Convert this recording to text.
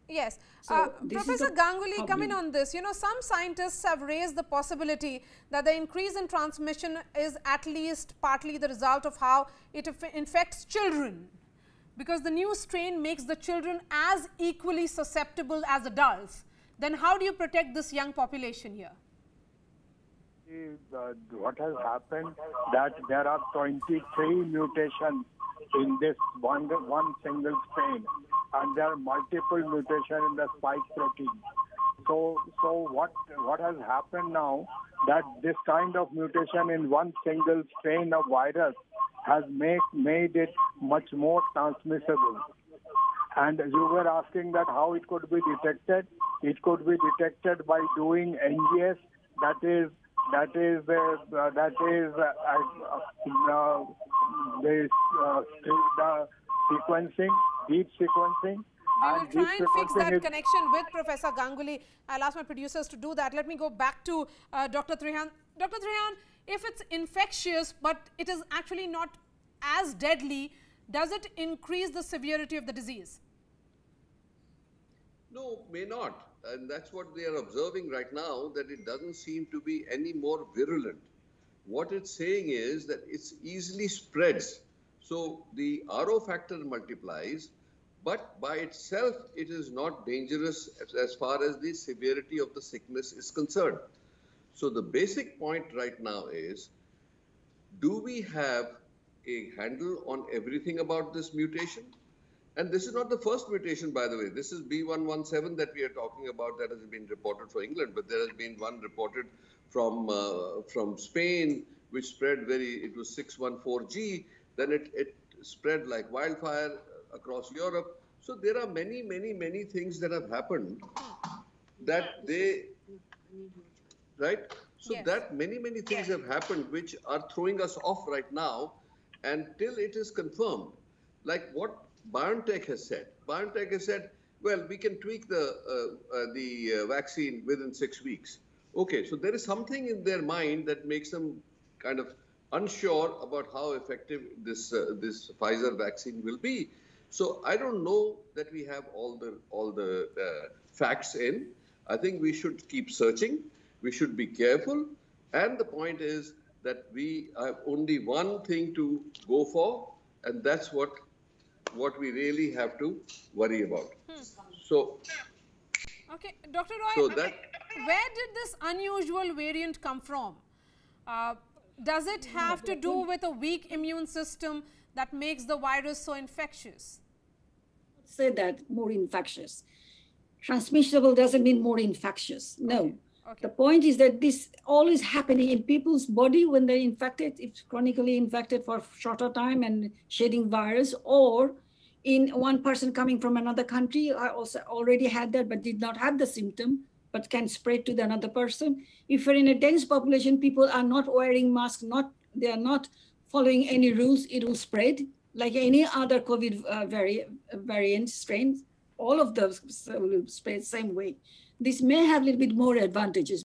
Yes. So Professor Ganguly, come in on this. You know, some scientists have raised the possibility that the increase in transmission is at least partly the result of how it infects children, because the new strain makes the children as equally susceptible as adults. Then how do you protect this young population here? What has happened that there are 23 mutations in this one single strain, and there are multiple mutations in the spike protein. So what has happened now that this kind of mutation in one single strain of virus has made it much more transmissible. And you were asking that how it could be detected. It could be detected by doing NGS, the sequencing, deep sequencing. We will try and fix that connection with Professor Ganguly. I'll ask my producers to do that. Let me go back to Dr. Trehan. Dr. Trehan, if it's infectious but it is actually not as deadly, does it increase the severity of the disease? No, may not. And that's what they are observing right now, that it doesn't seem to be any more virulent. What it's saying is that it's easily spreads. So the RO factor multiplies, but by itself, it is not dangerous as far as the severity of the sickness is concerned. So the basic point right now is, do we have a handle on everything about this mutation? And this is not the first mutation, by the way. This is B117 that we are talking about that has been reported for England, but there has been one reported from Spain, which spread it was 614G. Then it spread like wildfire across Europe. So there are many things that have happened that right? So yes, that many things have happened which are throwing us off right now until it is confirmed. Like what BioNTech has said. BioNTech has said, well, we can tweak the vaccine within 6 weeks. Okay, so there is something in their mind that makes them kind of unsure about how effective this Pfizer vaccine will be. So I don't know that we have all the facts in. I think we should keep searching. We should be careful. And the point is that we have only one thing to go for, and that's what we really have to worry about. So, okay, Dr. Roy, so where did this unusual variant come from? Does it have to do with a weak immune system that makes the virus so infectious? Say that more infectious. Transmissible doesn't mean more infectious. No. Okay. Okay. The point is that this all is happening in people's body when they're infected, if chronically infected for a shorter time and shedding virus, or in one person coming from another country. I also already had that, but did not have the symptom, but can spread to the another person. If you're in a dense population, people are not wearing masks, they are not following any rules, it will spread like any other COVID variant strains. All of those will spread same way. This may have a little bit more advantages.